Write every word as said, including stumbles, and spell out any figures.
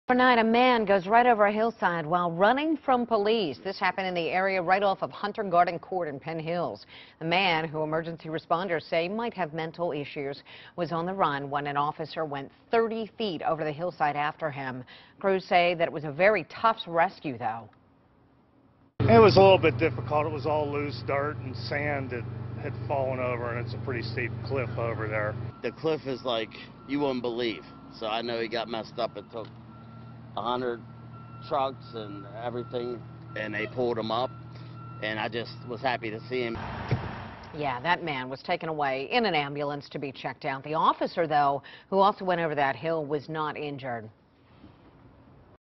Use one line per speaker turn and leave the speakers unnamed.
Overnight, a man goes right over a hillside while running from police. This happened in the area right off of Hunter Garden Court in Penn Hills. The man, who emergency responders say might have mental issues, was on the run when an officer went thirty feet over the hillside after him. Crews say that it was a very tough rescue, though.
It was a little bit difficult. It was all loose dirt and sand that had fallen over, and it's a pretty steep cliff over there.
The cliff is like you wouldn't believe, so I know he got messed up. It took a hundred trucks and everything, and they pulled him up, and I just was happy to see him.
Yeah, that man was taken away in an ambulance to be checked out. The officer, though, who also went over that hill, was not injured.